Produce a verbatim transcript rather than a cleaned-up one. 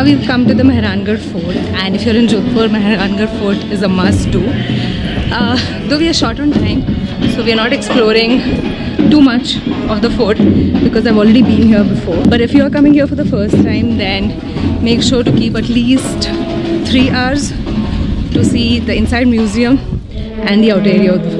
we've come to the Mehrangarh Fort, and if you're in Jodhpur, Mehrangarh Fort is a must do. Uh, though we are short on time, so we are not exploring too much of the fort because I've already been here before. But if you are coming here for the first time, then make sure to keep at least three hours to see the inside museum and the outer area of the